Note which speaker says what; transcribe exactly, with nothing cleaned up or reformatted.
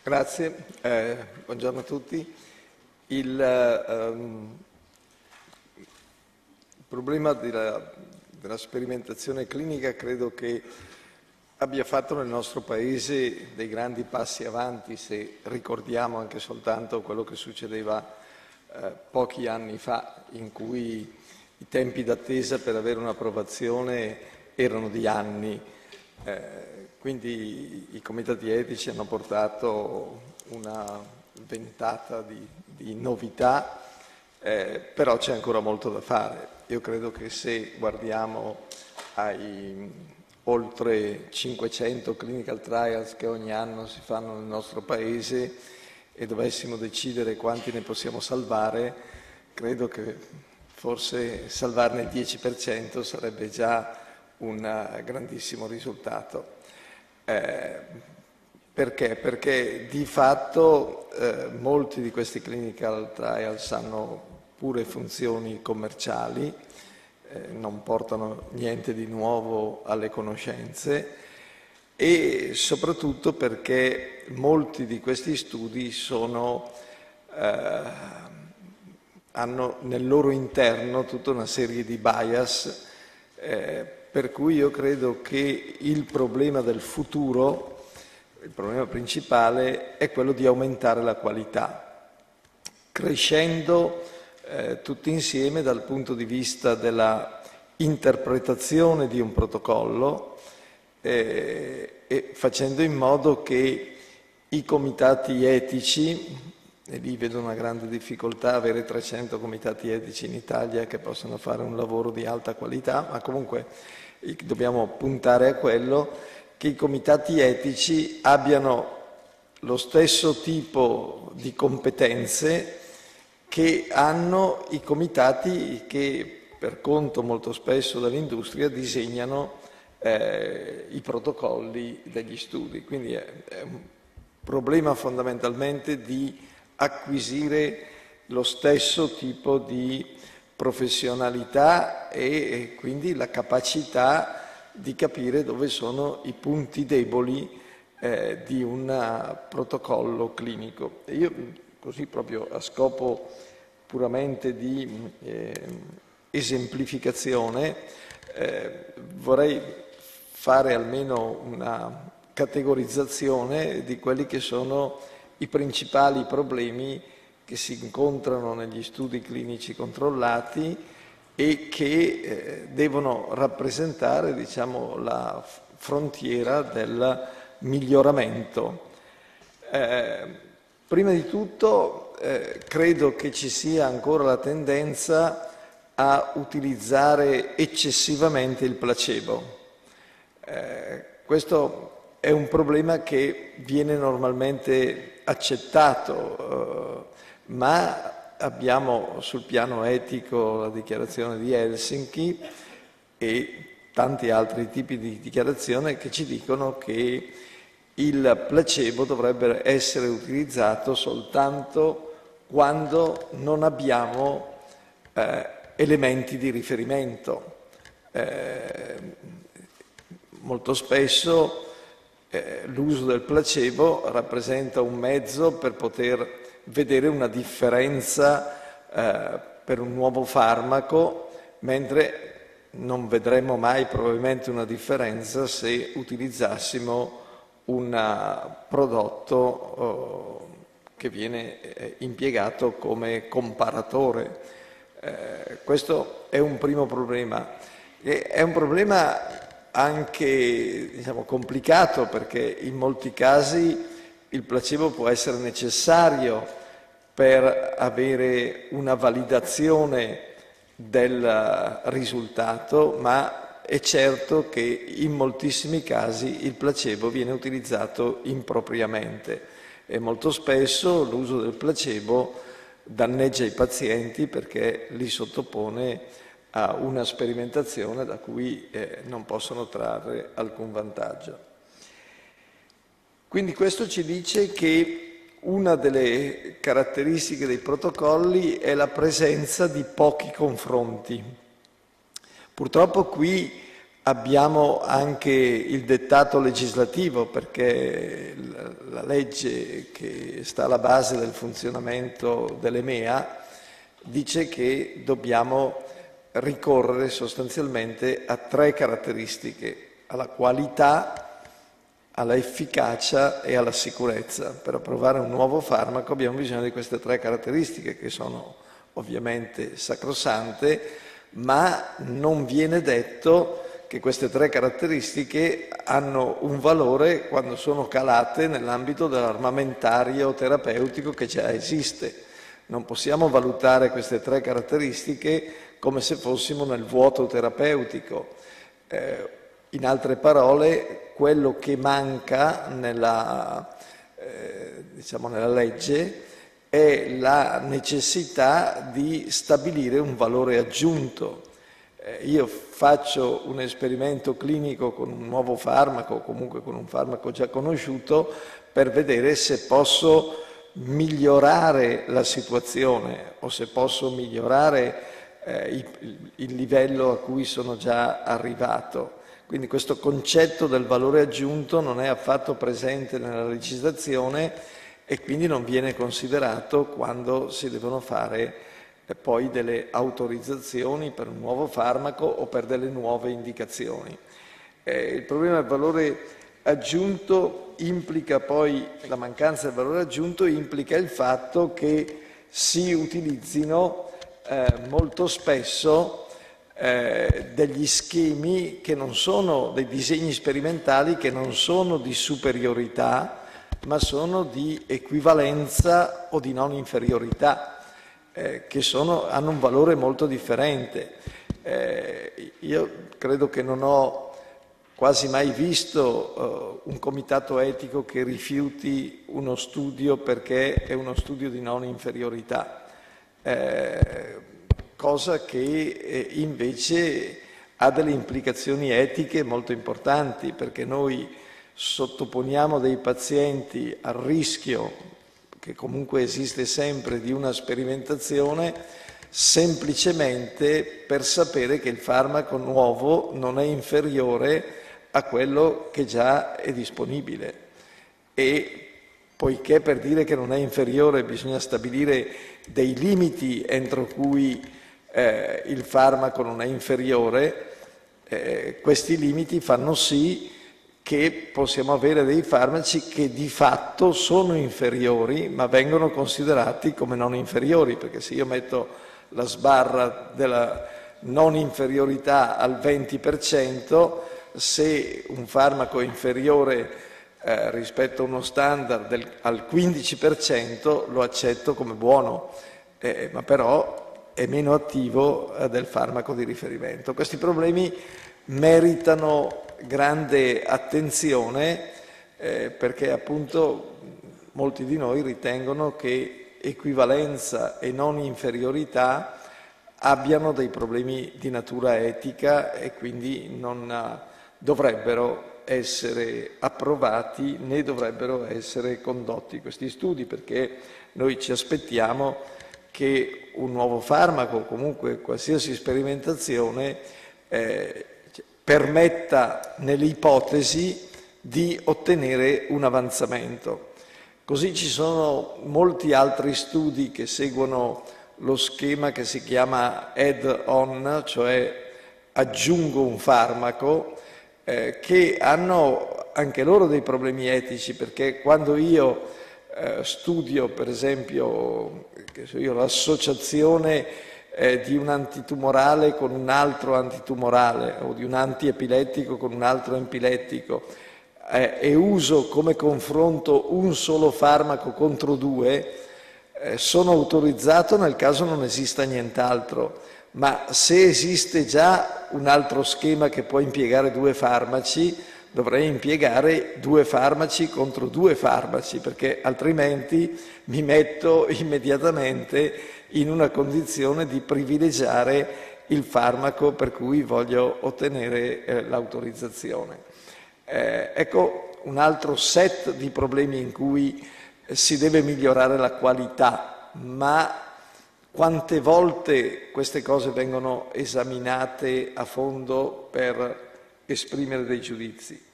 Speaker 1: Grazie, eh, buongiorno a tutti. Il, ehm, il problema della, della sperimentazione clinica credo che abbia fatto nel nostro Paese dei grandi passi avanti, se ricordiamo anche soltanto quello che succedeva eh, pochi anni fa, in cui i tempi d'attesa per avere un'approvazione erano di anni. Eh, quindi i comitati etici hanno portato una ventata di, di novità, eh, però c'è ancora molto da fare. Io credo che se guardiamo ai oltre cinquecento clinical trials che ogni anno si fanno nel nostro Paese e dovessimo decidere quanti ne possiamo salvare, credo che forse salvarne il dieci per cento sarebbe già un grandissimo risultato. Eh, perché? Perché di fatto eh, molti di questi clinical trials hanno pure funzioni commerciali, eh, non portano niente di nuovo alle conoscenze e soprattutto perché molti di questi studi sono, eh, hanno nel loro interno tutta una serie di bias, eh, per cui io credo che il problema del futuro, il problema principale, è quello di aumentare la qualità, crescendo eh, tutti insieme dal punto di vista della interpretazione di un protocollo eh, e facendo in modo che i comitati etici, e lì vedo una grande difficoltà avere trecento comitati etici in Italia che possono fare un lavoro di alta qualità, ma comunque dobbiamo puntare a quello, che i comitati etici abbiano lo stesso tipo di competenze che hanno i comitati che per conto molto spesso dell'industria disegnano eh, i protocolli degli studi. Quindi è, è un problema fondamentalmente di acquisire lo stesso tipo di professionalità e quindi la capacità di capire dove sono i punti deboli eh, di un protocollo clinico. E io così proprio a scopo puramente di eh, esemplificazione eh, vorrei fare almeno una categorizzazione di quelli che sono i principali problemi che si incontrano negli studi clinici controllati e che eh, devono rappresentare, diciamo, la frontiera del miglioramento. Eh, prima di tutto eh, credo che ci sia ancora la tendenza a utilizzare eccessivamente il placebo. Eh, questo è un problema che viene normalmente accettato, eh, ma abbiamo sul piano etico la dichiarazione di Helsinki e tanti altri tipi di dichiarazione che ci dicono che il placebo dovrebbe essere utilizzato soltanto quando non abbiamo eh, elementi di riferimento. Eh, molto spesso eh, l'uso del placebo rappresenta un mezzo per poter vedere una differenza eh, per un nuovo farmaco, mentre non vedremo mai probabilmente una differenza se utilizzassimo un prodotto eh, che viene eh, impiegato come comparatore. Eh, questo è un primo problema. E è un problema anche, diciamo, complicato, perché in molti casi il placebo può essere necessario per avere una validazione del risultato, ma è certo che in moltissimi casi il placebo viene utilizzato impropriamente e molto spesso l'uso del placebo danneggia i pazienti perché li sottopone a una sperimentazione da cui eh, non possono trarre alcun vantaggio. Quindi questo ci dice che una delle caratteristiche dei protocolli è la presenza di pochi confronti. Purtroppo qui abbiamo anche il dettato legislativo, perché la legge che sta alla base del funzionamento dell'E M E A dice che dobbiamo ricorrere sostanzialmente a tre caratteristiche: alla qualità, alla efficacia e alla sicurezza. Per approvare un nuovo farmaco abbiamo bisogno di queste tre caratteristiche, che sono ovviamente sacrosante, ma non viene detto che queste tre caratteristiche hanno un valore quando sono calate nell'ambito dell'armamentario terapeutico che già esiste. Non possiamo valutare queste tre caratteristiche come se fossimo nel vuoto terapeutico. Eh, in altre parole, quello che manca nella, eh, diciamo nella legge è la necessità di stabilire un valore aggiunto. Eh, io faccio un esperimento clinico con un nuovo farmaco, o comunque con un farmaco già conosciuto, per vedere se posso migliorare la situazione o se posso migliorare eh, il, il livello a cui sono già arrivato. Quindi questo concetto del valore aggiunto non è affatto presente nella legislazione e quindi non viene considerato quando si devono fare eh, poi delle autorizzazioni per un nuovo farmaco o per delle nuove indicazioni. Eh, il problema del valore aggiunto implica poi, la mancanza del valore aggiunto implica il fatto che si utilizzino eh, molto spesso eh, degli schemi che non sono, dei disegni sperimentali che non sono di superiorità, ma sono di equivalenza o di non inferiorità, eh, che sono, hanno un valore molto differente. Eh, io credo che non ho quasi mai visto uh, un comitato etico che rifiuti uno studio perché è uno studio di non inferiorità, eh, cosa che eh, invece ha delle implicazioni etiche molto importanti, perché noi sottoponiamo dei pazienti al rischio, che comunque esiste sempre, di una sperimentazione semplicemente per sapere che il farmaco nuovo non è inferiore a quello che già è disponibile. E poiché per dire che non è inferiore bisogna stabilire dei limiti entro cui eh, il farmaco non è inferiore, eh, questi limiti fanno sì che possiamo avere dei farmaci che di fatto sono inferiori, ma vengono considerati come non inferiori, perché se io metto la sbarra della non inferiorità al venti per cento, se un farmaco è inferiore eh, rispetto a uno standard del, al quindici per cento lo accetto come buono, eh, ma però è meno attivo eh, del farmaco di riferimento. Questi problemi meritano grande attenzione eh, perché appunto molti di noi ritengono che equivalenza e non inferiorità abbiano dei problemi di natura etica e quindi non dovrebbero essere approvati né dovrebbero essere condotti questi studi, perché noi ci aspettiamo che un nuovo farmaco o comunque qualsiasi sperimentazione eh, permetta nelle ipotesi di ottenere un avanzamento. Così ci sono molti altri studi che seguono lo schema che si chiama add-on, cioè aggiungo un farmaco, eh, che hanno anche loro dei problemi etici, perché quando io eh, studio, per esempio, che so io, l'associazione eh, di un antitumorale con un altro antitumorale o di un antiepilettico con un altro epilettico, eh, e uso come confronto un solo farmaco contro due, eh, sono autorizzato nel caso non esista nient'altro, ma se esiste già un altro schema che può impiegare due farmaci, dovrei impiegare due farmaci contro due farmaci, perché altrimenti mi metto immediatamente in una condizione di privilegiare il farmaco per cui voglio ottenere eh, l'autorizzazione. Eh, ecco un altro set di problemi in cui si deve migliorare la qualità, ma quante volte queste cose vengono esaminate a fondo per esprimere dei giudizi.